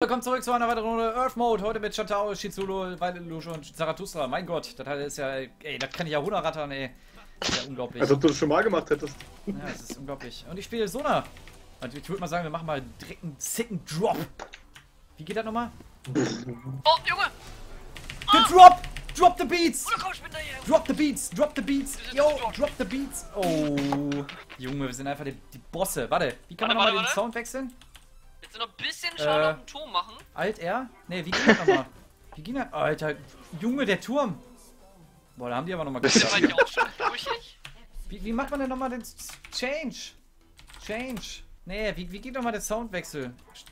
willkommen zurück zu einer weiteren Runde Earth Mode. Heute mit Shatao, Shizulu, Weidelusch und Zarathustra. Mein Gott, das ist ja, ey, das kann ich ja runterrattern, ey. Das ist ja unglaublich. Als ob du das schon mal gemacht hättest. Ja, das ist unglaublich. Und ich spiele Sona. Und ich würde mal sagen, wir machen mal direkt einen sicken Drop. Wie geht das nochmal? Oh, Junge! The Drop! Drop the Beats! Oh, komm, ich bin da hier! Drop the Beats! Drop the Beats! Yo, drop the Beats! Oh, Junge, wir sind einfach die Bosse. Warte, wie kann man nochmal den Sound wechseln? Jetzt noch ein bisschen schauen auf den Turm machen. Alt R? Ne, wie ging das nochmal? Wie ging das? Alter, Junge, der Turm! Boah, da haben die aber nochmal Das war ich auch schon durchig. Wie macht man denn nochmal den Change? Change. Nee, wie geht nochmal der Soundwechsel?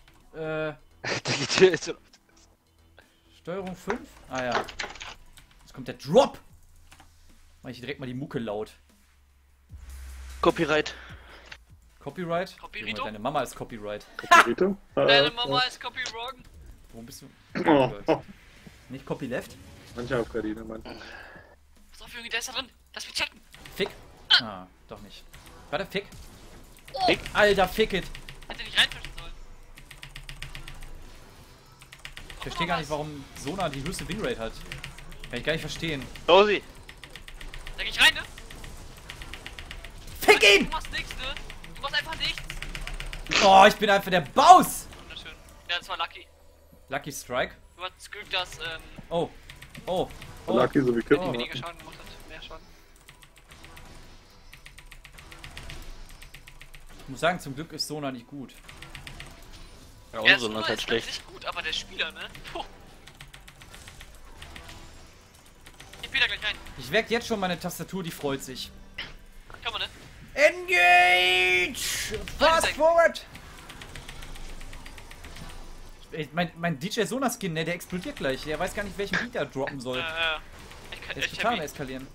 Steuerung 5? Ah ja. Jetzt kommt der Drop! Mach ich direkt mal die Mucke laut. Copyright. Copyright? Copyrito? Junge, deine Mama ist Copyright. Copyrito? Deine Mama ist Copywrong. Wo bist du? Oh. Nicht Copyleft? Manche Aufgradine, Mann. Pass auf, Junge, der ist da drin. Lass mich checken. Fick? Ah, doch nicht. Warte, Fick. Oh, Fick? Alter, Fick it! hätte nicht reinfischen sollen. Ich verstehe gar nicht, warum Sona die höchste Winrate hat. Kann ich gar nicht verstehen. Rosi. Da geh ich rein, ne? Fick ihn! Du machst nichts, ne? Du machst einfach nichts. Oh, ich bin einfach der Baus! Wunderschön. Ja, das war Lucky. Lucky Strike. Du hattest Glück, dass Oh. Oh. Oh. Lucky so wie Kippen. Oh. weniger Schaden gemacht hat. Mehr Schaden. Ich muss sagen, zum Glück ist Sona nicht gut. Ja, Ja, unser Sona ist halt ist schlecht. nicht gut, aber der Spieler, ne? Puh. Ich bin da gleich rein. Ich merke jetzt schon, meine Tastatur, die freut sich. Komm mal, ne? Engage! Fast forward! Ey, mein DJ Sona Skin, ne, der explodiert gleich. Der weiß gar nicht, welchen Beat er droppen soll. Ich kann Der ist echt total am heavy. eskalieren.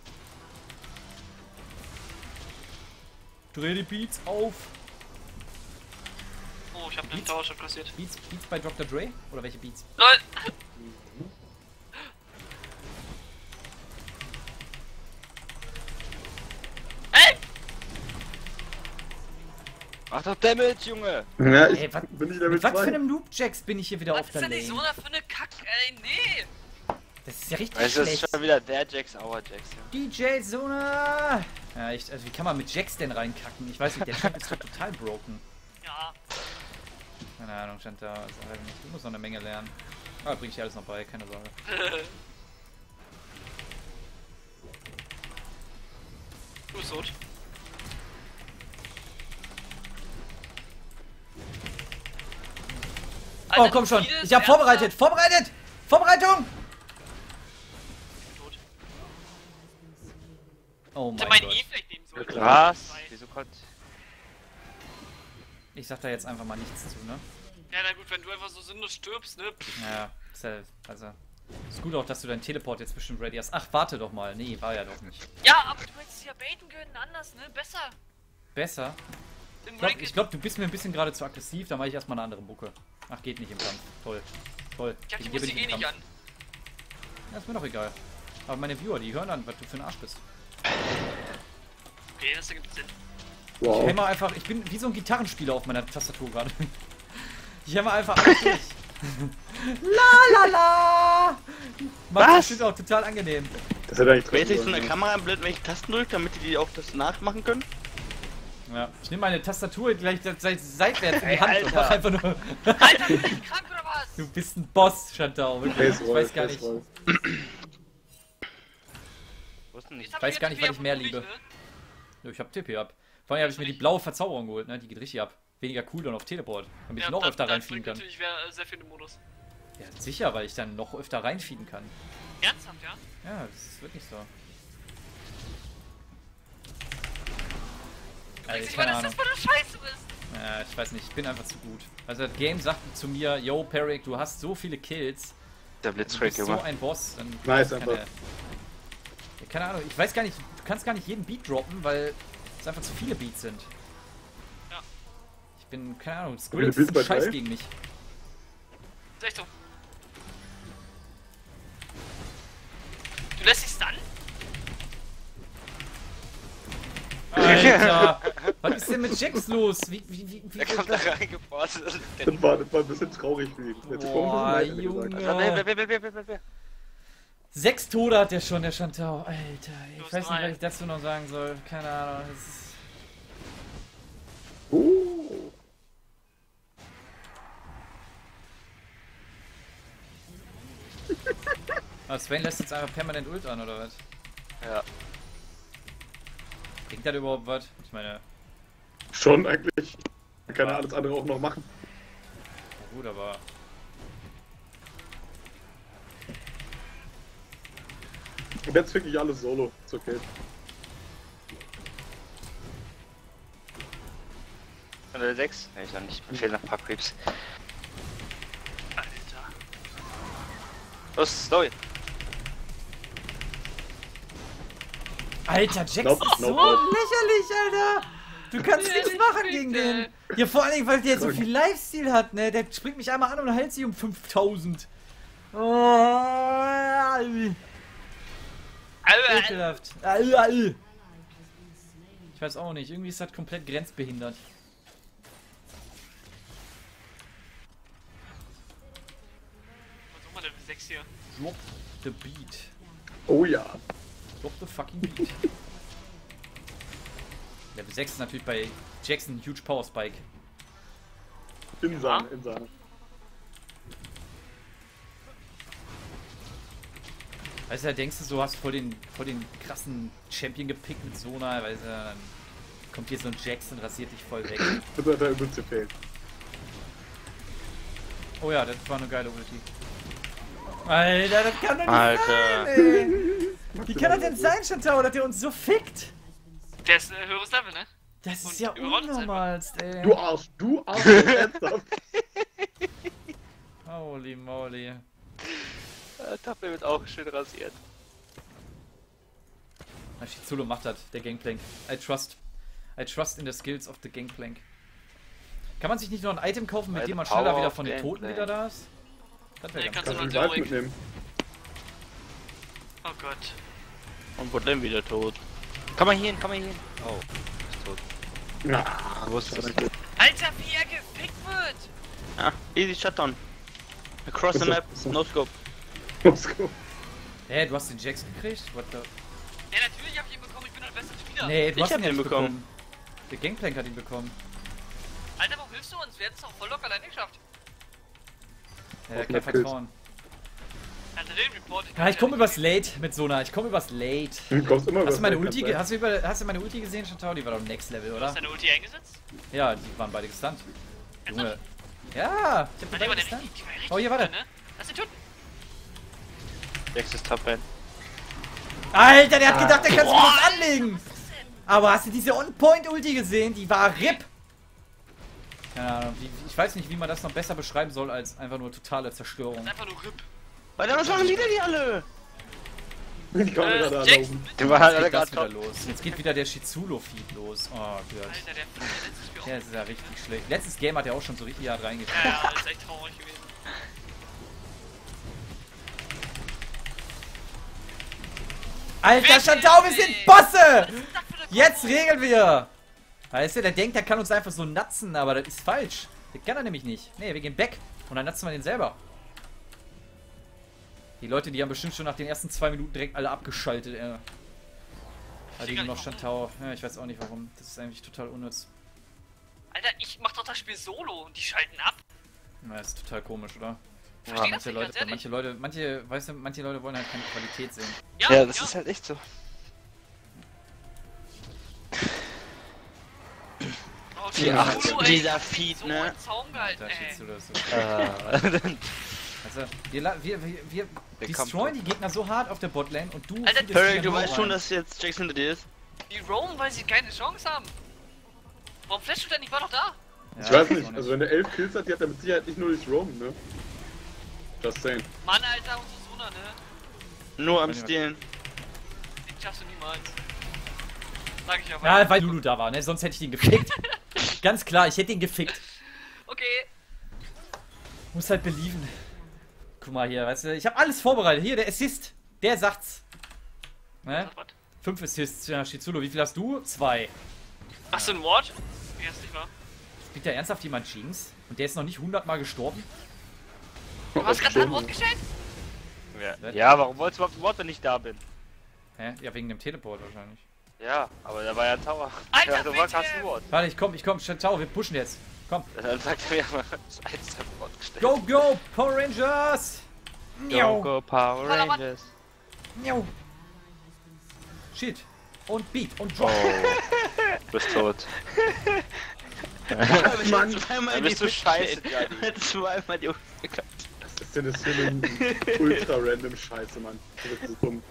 Dreh die Beats auf. Oh, ich hab einen Beats? Tower schon passiert. Beats bei Dr. Dre? Oder welche Beats? LOL! Ey! Mach doch Damage, Junge! Ja, ich Ey, was, bin nicht Level mit was für 2. einem Loop-Jacks bin ich hier wieder Was auf ist der denn die Lane? Sona für eine Kack, ey? Nee! Das ist ja richtig Weißt du, das schlecht. ist schon wieder der Jax, our Jax, ja. DJ Sona! Ja, echt, also wie kann man mit Jacks denn reinkacken? Ich weiß nicht, der Champ ist doch total broken. Ja. Keine Ahnung, stand da. Also halt nicht. Du musst noch eine Menge lernen. Aber bring ich dir alles noch bei, keine Sorge. Du bist tot. Oh, komm schon! Ich hab vorbereitet! Vorbereitet! Vorbereitung! Tot. Oh Hätte mein mein Gott. E vielleicht nehmen sollen. Was? Wieso kommt... Ich sag da jetzt einfach mal nichts zu, ne? Ja, na gut, wenn du einfach so sinnlos stirbst, ne? Pff. Naja, ist ja, also. Ist gut auch, dass du deinen Teleport jetzt bestimmt ready hast. Ach, warte doch mal. Nee, war ja doch nicht. Ja, aber du hättest ja baiten können, anders, ne? Besser. Besser? Im Ich glaub, du bist mir ein bisschen gerade zu aggressiv. Da mache ich erstmal eine andere Mucke. Ach, geht nicht im Kampf. Toll. Toll. Ich hab die Gegen dir bin Musik ich eh im nicht Kampf. an. Ja, ist mir doch egal. Aber meine Viewer, die hören an, was du für ein Arsch bist. Okay, das ergibt Sinn. Ich Wow. hämmer einfach, ich bin wie so ein Gitarrenspieler auf meiner Tastatur gerade. Ich hämmer einfach alles durch. La la la! Macht Was? bestimmt auch total angenehm. Das hätte eigentlich Wer ist treffen jetzt so eine sollen. Kamera im Bild, wenn ich Tasten drücke, damit die auch das nachmachen können? Ja, ich nehme meine Tastatur gleich seitwärts in die Ey, Hand und Alter. mach einfach nur. Alter, bin ich krank oder was? Du bist ein Boss, Chantal. Wirklich. Face Ich Roll, weiß gar Face nicht. Roll. Wussten nicht. Jetzt hab weiß ich gar jetzt nicht, was ich mehr Bier liebe. ne? Ich hab TP ab. Vor allem habe ich mir die blaue Verzauberung geholt, ne? Die geht richtig ab. Weniger Cooldown auf Teleport. Damit ich noch öfter reinfliegen kann. Natürlich sehr viel im Modus. Ja, sicher, weil ich dann noch öfter reinfliegen kann. Ernsthaft, ja? Ja, das ist wirklich so. Also, Ich keine meine, Ahnung. dass das für eine Scheiße bist. Ja, ich weiß nicht, ich bin einfach zu gut. Also das Game sagt zu mir, yo Peric, du hast so viele Kills, Der du Blitzcrank, bist so Junge. ein Boss, dann Nice, keine, einfach. ja, keine Ahnung, ich weiß gar nicht, du kannst gar nicht jeden Beat droppen, weil es einfach zu viele Beats sind. Ja. Ich bin, keine Ahnung, viele Skrillex Beats ist bei ein Scheiß drei? gegen mich. Ist echt so. Du lässt dich stunnen? Alter! Was ist denn mit Jax los? Der kommt da reingeforst. Das war ein bisschen traurig für ihn. Jetzt Boah, kommt ein bisschen leid, Junge. Wer? 6 Tode hat der schon, der Chantau. Alter, ey. Du Ich hast weiß nicht, 3. was ich dazu noch sagen soll. Keine Ahnung. Das ist... Aber Swain lässt jetzt einfach permanent Ult an, oder was? Ja. Bringt das überhaupt was? Ich meine, Schon eigentlich. Man kann ja alles andere auch noch machen. ja gut, aber... Und jetzt wirklich alles solo. Ist okay. Level 6? Ne, ich noch nicht. Mir fehlen noch ein paar Creeps. Alter. Los, Story. Alter, Jax Nope, ist so nope. lächerlich, Alter! Du kannst nichts machen gegen den! Ja, vor allen Dingen, weil der so viel Lifesteal hat, ne? Der springt mich einmal an und hält sich um 5000. Oh, ekelhaft. Ich weiß auch nicht, irgendwie ist das komplett grenzbehindert. Was soll man denn mit 6 hier? Drop the beat. Oh ja. Drop the fucking beat. Level 6 ist natürlich bei Jackson Huge Power Spike. Insane. Weißt du, da denkst du so, hast voll den krassen Champion gepickt mit Sona, weißt du, dann kommt hier so ein Jackson, rasiert dich voll weg. Das hat er übelst gefehlt. Oh ja, das war eine geile Ulti. Alter, das kann doch nicht Alter. sein, ey. Wie kann das denn sein, Chantau, dass der uns so fickt? Der ist ein höheres Level, ne? Das Und ist ja überrollt uns unnormalst, ey. Du Arsch. Ernsthaft. Holy moly. Tappe wird auch schön rasiert. Na, Shizulo macht das, der Gangplank. I trust in the skills of the Gangplank. Kann man sich nicht noch ein Item kaufen, mit By dem man the schneller power wieder of von den Toten Gangplank. wieder da ist? Das wäre Nee, ganz kannst cool. du Kannst noch du den Wald mitnehmen. Oh Gott. Und Botlane wieder tot. Komm mal hier hin. Oh, ist tot. Ja. Wusste es. Alter, wie er gefickt wird! Ah, easy Shutdown. Across the map, no scope. Let's go. Hä, du hast den Jax gekriegt? What the... Ja, natürlich hab ich ihn bekommen, ich bin der beste Spieler. Nee, du Ich hast hab ihn ja ihn nicht bekommen. bekommen. Der Gangplank hat ihn bekommen. Alter, warum hilfst du uns? Wir hätten es doch voll locker alleine geschafft. Ja, Auf kein Netflix. Vertrauen. Alter, den Report. Ja, ich komme übers Late mit Sona. Ich komme übers Late. Du kommst immer Hast du meine was Ulti, rein, hast du meine Ulti gesehen, Chantau? Die war doch Next Level, Du oder? hast deine Ulti eingesetzt? Ja, die waren beide gestunt. Junge. Ja, ich hab Nein, die die war beide der gestunt. richtig, die war richtig Oh, hier, warte. gut, ne? Lass ihn tun. Jax ist top man. Alter, der hat gedacht, der kann sich was anlegen. Aber hast du diese On-Point-Ulti gesehen? Die war RIP. Keine Ahnung, ich weiß nicht, wie man das noch besser beschreiben soll, als einfach nur totale Zerstörung. Das ist einfach nur RIP. Alter, was machen wieder die alle? Die kann man gerade Jax, anlaufen. bitte. Die waren halt Jetzt alle geht das gerade wieder top. los. Jetzt geht wieder der Shizulo-Feed los. Oh Gott. Alter, der letzte Spiel auch. Der ist ja richtig schlecht. Letztes Game hat er auch schon so richtig hart reingespielt. Ja, das ist echt traurig gewesen. Alter, Chantau, wir sind Bosse! Jetzt regeln wir! Weißt du, der denkt, der kann uns einfach so natzen, aber das ist falsch. Das kann er nämlich nicht. Nee, wir gehen back und dann natzen wir den selber. Die Leute, die haben bestimmt schon nach den ersten 2 Minuten direkt alle abgeschaltet, Weil die nur noch Chantau. Ja, ich weiß auch nicht warum. Das ist eigentlich total unnütz. Alter, ich mach doch das Spiel solo und die schalten ab. Na, ist total komisch, oder? Ich versteh das Manche nicht, Leute, ganz ehrlich. manche Leute wollen halt keine Qualität sehen. Ja, das ist halt echt so. Oh, Die Solo, Acht, ey, dieser ich hab mich Feed, so ne? in Zaum gehalten, Da ey. steht's oder so. Also, wir Der destroyen kommt. die Gegner so hart auf der Botlane und du... Alter, feedest Harry, die du dann weißt hoch schon, rein. dass jetzt Jax hinter dir ist? Die roamen, weil sie keine Chance haben. Warum flashst du denn? Ich war doch da. Ja, Ich weiß auch nicht, also wenn der 11 Kills hat, die hat er mit Sicherheit nicht nur durchs Roam, ne? Just saying. Mann, Alter, unsere Sona, ne? Nur am Stehlen. Den schaffst du niemals. Sag ich aber. Ja, weil Lulu da war, ne? Sonst hätte ich ihn gefickt. Ganz klar, ich hätte ihn gefickt. Okay. Muss halt belieben. Guck mal hier, weißt du, ich habe alles vorbereitet. Hier, der Assist, der sagt's. Ne? Sag was. 5 Assists, ja, Shizulo, wie viel hast du? 2. Hast du einen Ward? Nee, hast nicht wahr. Spielt da ernsthaft jemand Jinx? Und der ist noch nicht 100 Mal gestorben? Du hast gerade ein Wort gestellt? Ja, warum wolltest du überhaupt ein Wort, wenn ich da bin? Hä? Ja, wegen dem Teleport wahrscheinlich. Ja, aber da war ja ein Tower. Alter, ja, du bitte! hast ein Wort. Warte, ich komm, ciao, wir pushen jetzt. Komm. Dann sagt er mir mal, scheiße, Wort gestellt. Go, go, Power Rangers! Go, go, Power Warte, warte. Rangers. Miau. Shit. Und Beat und Drop. Oh, du bist tot. Mann, Dann bist du scheiße, Gadi. Zweimal die das ist denn das für eine ultra random Scheiße, Mann. Das ist dumm.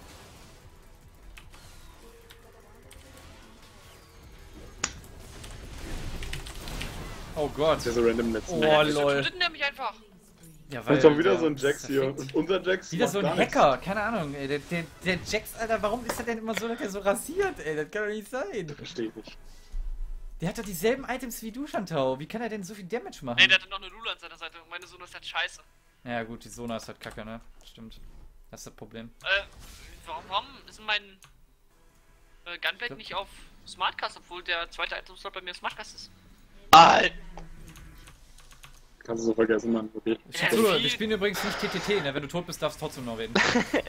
Oh Gott. Das ist ja so random im letzten Oh, Mal. Wieso lol. tötet der mich einfach? Ja, Und dann wieder ja, so ein Jax hier. perfekt. Und unser Jax Wieder macht so ein gar nichts. Hacker, keine Ahnung, ey. Der Jax, Alter, warum ist er denn immer so, dass er so rasiert, ey? Das kann doch nicht sein. Verstehe ich nicht. Der hat doch dieselben Items wie du, Shantau. Wie kann er denn so viel Damage machen? Ey, der hatte noch eine Lula an seiner Seite und meine Sohn ist halt scheiße. Ja gut, die Sona ist halt kacke, ne? Stimmt. Das ist das Problem. Warum ist mein Gunblade nicht auf Smartcast, obwohl der zweite Itemslot bei mir Smartcast ist? Alter! Kannst du so vergessen, Mann. Okay. Achso, wir spielen übrigens nicht TTT, ne? Wenn du tot bist, darfst du trotzdem noch reden.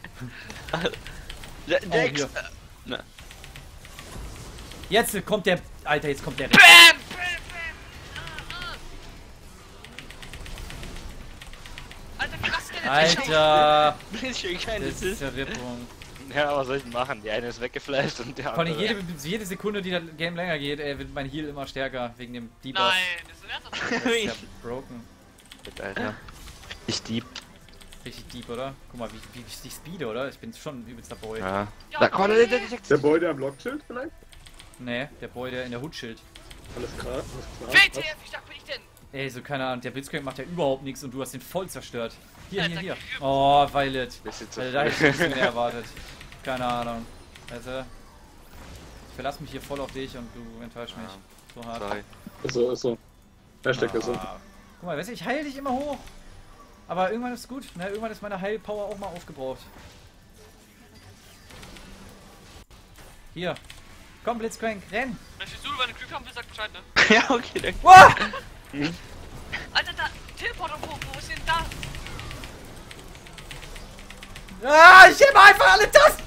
Dex! hier. Jetzt kommt der... Alter, jetzt kommt der... Bam! Bam! Bam! Alter, wie machst du denn Alter! Bisschen keine Das ist Verrippung. Ja, was soll ich denn machen? Die eine ist weggeflasht und der Vor allem andere... jede Sekunde, die das Game länger geht, wird mein Heal immer stärker wegen dem Debuff. Nein, das ist ernsthaft. Das ist ja broken. Alter. Ich Dieb. Richtig deep, oder? Guck mal, wie ich dich speede, oder? Ich bin schon ein übelster Boy. Ja. Ja, Da kommt okay. Der Boy, der am Blockschild vielleicht? Nee, der Boy, der in der Hutschild. Alles klar, alles klar. WTF, wie stark bin ich denn? Ey, so keine Ahnung, der Blitzcrank macht ja überhaupt nichts und du hast den voll zerstört. Hier, Alter, hier. Cube. Oh, Violet. Bisschen zu Also, da hätte ich früh. nichts mehr erwartet. Keine Ahnung. Also, ich verlasse mich hier voll auf dich und du enttäuschst mich. So hart. Sorry. Ist so. Hashtag ist so. Ah. Guck mal, weißt du, ich heile dich immer hoch. Aber irgendwann ist es gut, ne? Irgendwann ist meine Heilpower auch mal aufgebraucht. Hier. Komm, Blitzcrank, renn! Wenn du über eine Glück haben willst, sag Bescheid, ne? Ja, okay, danke. Wow! Alter, da, Teleporter, wo ist denn da? Ah, ich hebe einfach alle Tasten!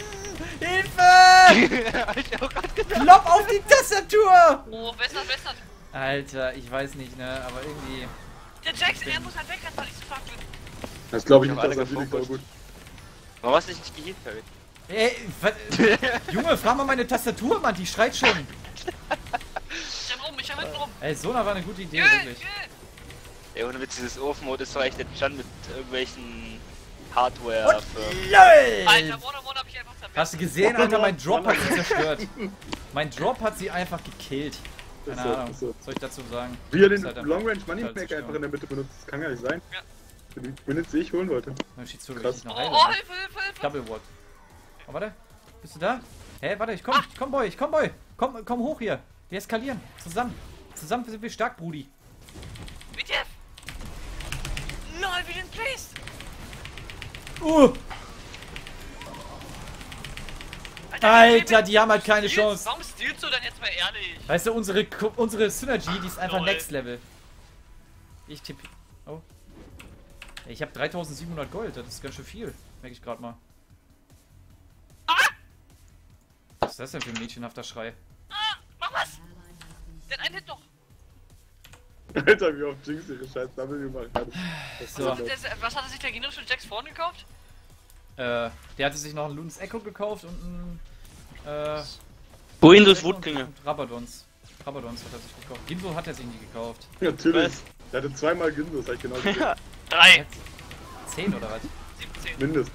Hilfe! Ich auch grad gedacht. Klopp auf die Tastatur! Oh, bessert, bessert. Alter, ich weiß nicht, ne? Aber irgendwie... Der Jackson, er muss halt wegrennen, weil ich so fuck bin. Das glaube ich Ich nicht, hab dass alle das wirklich so gefokust. gut. Warum hast du dich nicht geheilt, Harry? Ey, was? Junge, frag mal meine Tastatur, Mann, die schreit schon. Ich hab hinten rum. Ey, Sona war eine gute Idee, Geh, wirklich. geh. Ey, ohne Witz, dieses Off-Mode ist doch echt der Stand mit irgendwelchen Hardware für... LOL! Alter, One hab ich einfach zerfetzt. Hast du gesehen, Alter, mein Drop hat sie zerstört. Mein Drop hat sie einfach gekillt. Keine Ist so, Ahnung, ist so. was soll ich dazu sagen? Wie er den Ist halt einfach Long Range Money total Maker einfach zerstört. in der Mitte benutzt, das kann gar nicht sein. Ja. Für die Minutes, die ich holen wollte. Mein Shitsuru Krass. richtig noch Oh, heile. oh, Hilfe, Hilfe, Hilfe. Double Ward. Oh, warte. Bist du da? Hey, warte, ich komm, Boy, ich komm, Boy. Komm hoch hier. Wir eskalieren. Zusammen. Zusammen sind wir stark, Brudi. WTF. LOL, wie den placed. Alter, die haben halt keine Stealst- Chance. Warum stealst du denn jetzt mal ehrlich? Weißt du, unsere Synergy, die ist einfach Lol. Next Level. Ich tippe. Oh. Ey, ich habe 3700 Gold, das ist ganz schön viel. Merke ich gerade mal. Was ist das denn für ein mädchenhafter Schrei? Ah, mach was. Der hat einen Hit noch. Alter, wie oft Jinx ihre scheiß W machen kann. So. Was hat er sich der generische Jax vorne gekauft? Der hatte sich noch einen Ludens Echo gekauft und ein. Wohin das Wutklinge? und Rabadons. Rabadons hat er sich gekauft. Ginso hat er sich nie gekauft. Natürlich. Was? Der hatte zweimal Ginsos, hab ich genau gesehen. 3, 10 oder was? 17. Mindest.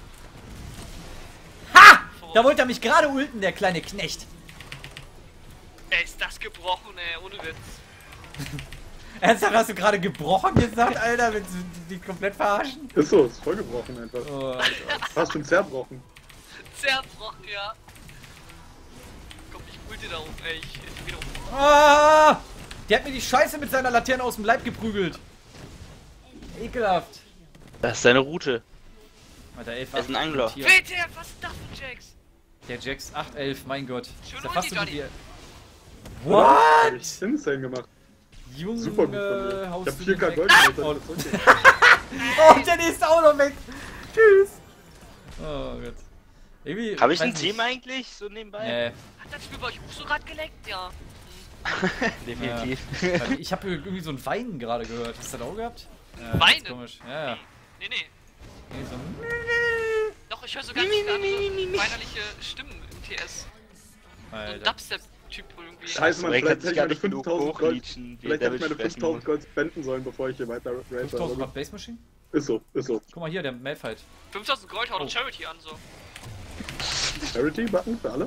Ha! Da wollte er mich gerade ulten, der kleine Knecht. Ey, ist das gebrochen, ey, ohne Witz. Ernsthaft, hast du gerade gebrochen gesagt, Alter? Willst du die komplett verarschen? Ist so, ist voll gebrochen einfach. Oh, Alter. Fast schon zerbrochen. Zerbrochen, ja. Komm, ich ulte da hoch, ey, ich geh da hoch. Ah! Der hat mir die Scheiße mit seiner Laterne aus dem Leib geprügelt. Ekelhaft. Das ist seine Route. Alter, 11, Er ist ein Angler. Tier. WTF, was ist das für Jax? Der Jax 811, mein Gott. Schön Ist ja fast so Ulti, wie Hab ich What? insane gemacht. Junge, Super gut von mir. Ich haust hab du 4K den Gold weg. gemacht. Oh, der nächste auch noch weg. Tschüss. Oh Gott. Irgendwie, Habe ich weiß ein nicht. Team eigentlich so nebenbei? Nee. Hat das Spiel bei euch auch so gerade geleckt? Ja. Definitiv. Weil ich habe irgendwie so ein Weinen gerade gehört. Hast du das auch gehabt? Weinen? Komisch. Ja. Nee. Nee, so ein Doch, ich höre so ganz viele andere weinerliche Stimmen im TS. So ein Alter. Dubstep-Typ irgendwie. Scheiße, Mann, Rex vielleicht hat sich hätte ich gar meine nicht genug 5000 Gold. hochleechen, wie Vielleicht hätte ich meine Devil fressen 5000 muss. Gold spenden sollen, bevor ich hier weiter race. 5000 Watt Base Machine? Ist so, ist so. Guck mal hier, der Malfight. 5000 Gold haut Oh. Charity an, so. Charity-Button für alle?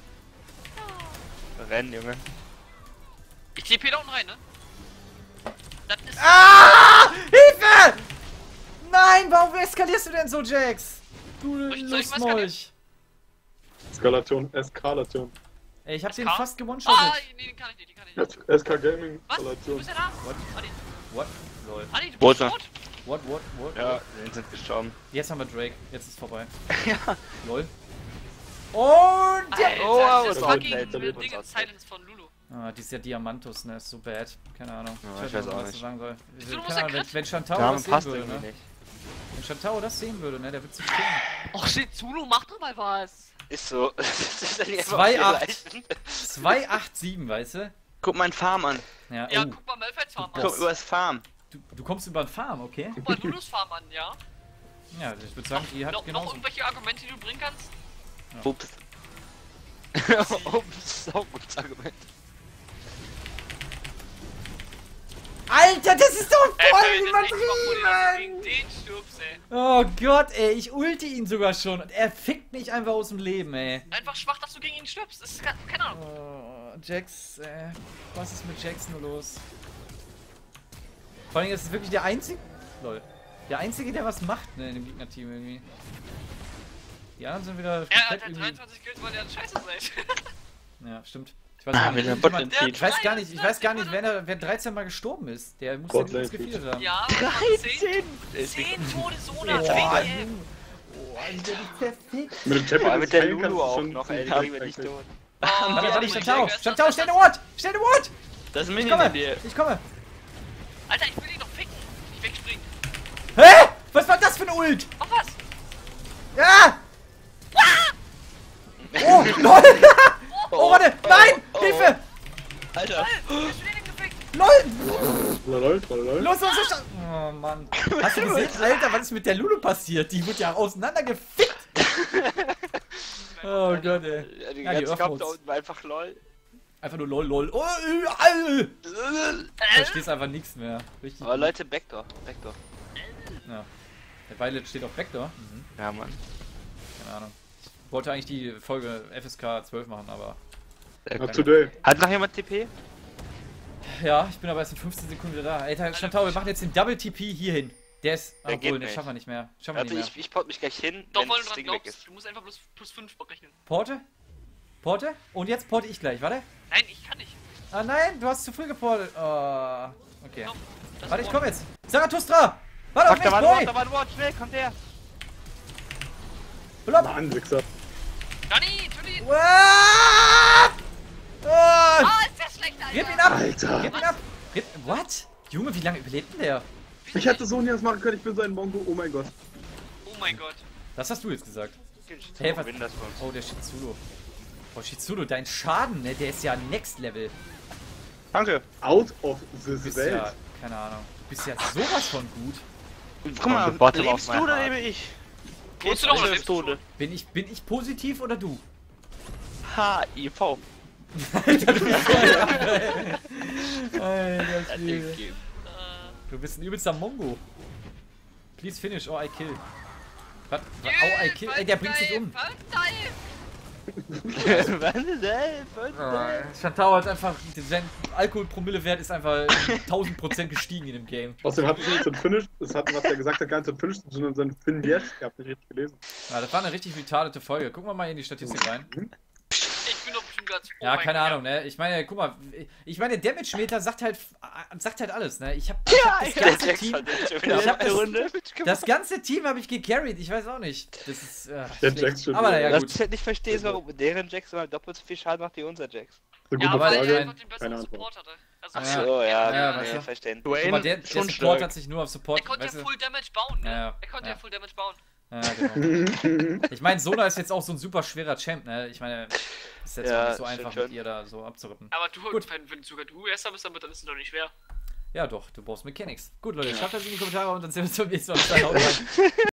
Rennen, Junge. Ich TP da unten rein, ne? Das ist. Ah! Hilfe! Nein, warum eskalierst du denn so, Jax? Du Soll ich mal Lustmolch. Eskalation. Ey, ich hab den SK? fast Ah, gewone-shottet. nee, den kann ich nicht. SK Gaming Was? Du Eskalation. bist ja da? What? Adi, What? Lol. Adi, du Wo bist ist er? tot? What? Ja, wir sind gestorben. Jetzt haben wir Drake. Jetzt ist vorbei. Ja. Lol. Und der... Alter, Oh, wow, das das fucking war ein Ding. Ding in Silence von Lulu. Ah, die ist ja Diamantus, ne? Ist so bad. Keine Ahnung. Ja, ich weiß nicht, auch was ich nicht. sagen soll. Wieso, du musst Keine ja Ahnung, Crit? wenn Shantao Der Name das sehen passt würde, irgendwie ne? nicht. Wenn Shantao das sehen würde, ne? Der wird sich stehen. Och shit, Zulu, mach doch mal was. Ist so. Das ist dann einfach 2,8. leisten. 287, weißt du? Guck mein Farm an. Ja, Ja, oh. guck mal Malfights Farm an. Guck übers Farm. Du kommst über den Farm, okay? Guck mal Lulus Farm an, ja? Ja, ich würde sagen, die hat Noch genauso. irgendwelche Argumente, die du bringen kannst? Ups. Ups, ist auch ein gutes Argument. Alter, das ist doch Ey, voll Phil, das ist echt mal cool, dass du übertrieben! gegen den stirbst, ey. Oh Gott, ey, ich ulti ihn sogar schon und er fickt mich einfach aus dem Leben, ey. Einfach schwach, dass du gegen ihn stirbst. Das ist keine Ahnung. Oh, Jax, was ist mit Jax nur los? Vor allem ist es wirklich der einzige. Lol. Der einzige, der was macht, ne, in dem Gegnerteam irgendwie. Die anderen sind wieder Er komplett hat halt irgendwie. 23 Kills, weil ihr scheiße seid. Ja, stimmt. Ich weiß gar nicht, wieder irgendjemand- Bot im ich weiß gar nicht, wer 13 Mal gestorben ist. Der muss ja Bot nichts Lane gefehlt haben. Ja, 13! 10 Todeszone. Boah, ey. oh, Alter, die verfickt. Mit dem Champion Boah, mit der Insane kannst Lulu du auch schon noch, ey. Die ziemlich kriegen wir nicht eigentlich. tot. Warte, warte, Oh, Shantao! Jack, Shantao, stell eine Ward! Stell eine Ward! Das ist ein Ich Minion komme! in dir. Ich komme! Alter, ich will ihn doch ficken. Ich wegspringen. Hä? Was war das für ein Ult? Mach was. Ja! Oh, lol! Oh, warte! Nein! Hilfe! Alter. Ich will ihn gefickt. LOL! Lol. Los, Oh, Mann. Hast du gesehen, Alter, was ist mit der Lulu passiert? Die wird ja auseinandergefickt! Oh Gott, ey. Ja, die Ja, die ganze Kampf da Earthmodes. unten war einfach lol. Einfach nur lol. Oh, Du verstehst einfach nichts mehr. Richtig. Aber Leute, Backdoor. Backdoor. Ja. Der Violet steht auf Vector. Ja, Mann. Keine Ahnung. Ich wollte eigentlich die Folge FSK 12 machen, aber. Not today. Hat noch jemand TP? Ja, ich bin aber erst in 15 Sekunden wieder da. Alter, Shantao, wir machen jetzt den Double TP hier hin. Der ist. Der Obwohl, geht den nicht. schaffen wir nicht mehr. Schaffen wir Warte, nicht mehr. ich pot mich gleich hin, Doch, wenn weil du das dran Ding weg glaubst. ist. Du musst einfach plus 5 berechnen. Porte? Porte? Und jetzt porte ich gleich, warte. Nein, ich kann nicht. Ah nein, du hast zu früh geportet. Oh, okay. Komm, das Warte, ich ist komm jetzt. Zarathustra! Warte auf Fuck, mich, da war ein Boy! Wort, da war ein Wort, schnell, kommt her! Blopp! Mann, Wichser. Johnny, Johnny! Ah! Oh, Ah, ist der schlecht, Alter! Ripp ihn ab! Alter. Ripp ihn ab! What? Junge, wie lange überlebt denn der? Ich hätte so nie das machen können, ich bin so ein Mongo. Oh mein Gott. Oh mein Gott. Das hast du jetzt gesagt. Hey, Hey, was- das für uns. Oh, der Shizudo. Oh, Shizudo, dein Schaden, ne? Der ist ja Next Level. Danke. Out of Du this bist Welt. ja, keine Ahnung. Du bist ja sowas von gut. Guck mal, Bottom lebst auf du mein oder Heart. lebe ich? Wohnst du noch oder Alles lebst du Tode. schon? Bin ich positiv oder du? HIV. Alter, du bist so ein Alter, Das Schwede. Ding geht. Du bist ein übelster Mongo. Please finish or I kill. Was? Oh, I kill. Ey, der bringt sich um. Was ist das? Shantao hat einfach, sein Alkoholpromillewert ist einfach 1000% gestiegen in dem Game. Außerdem hat es nicht so ein Finish, das hat, was der gesagt hat, gar nicht so ein Finish, sondern so ein Fin Yes. Ihr habt nicht richtig gelesen. Ja, das war eine richtig retardete Folge. Gucken wir mal in die Statistik rein. Ich bin doch bestimmt ganz froh. Ja, mein keine Gott. Ahnung, ne? Ich meine, guck mal, ich meine, der Damage-Meter sagt halt alles, ne? Ich hab das Der ganze Jax Team, hat jetzt schon wieder Ich hab eine das- Runde. das ganze Team habe ich gecarried, ich weiß auch nicht. Das ist, Der schlecht. Jax schon Aber wieder. naja, Was gut. ich halt nicht verstehe, ist, warum deren Jax immer doppelt so viel Schaden macht wie unser Jax. Eine Ja, gute weil er Frage. einfach den besseren Keine Antwort. Support hatte. Also, Ach so, ja, Ja, nee, weißt du. verstanden. Guck mal, Dwayne, der schon Support stark. hat sich nur auf Support. er konnte ja weißt du? Full Damage bauen, ne? Ja, Er konnte ja. ja Full Damage bauen. Ja, genau. Ich meine, Sona ist jetzt auch so ein super schwerer Champ, ne? Ich meine, ist jetzt Ja, auch nicht so stimmt einfach schon. mit ihr da so abzurippen. Aber du, Gut. wenn sogar du erster bist, dann ist es doch nicht schwer. Ja, doch, du brauchst Mechanics. Gut, Leute, schreibt das in die Kommentare und dann sehen wir uns beim nächsten Mal. Bis dann, haut rein.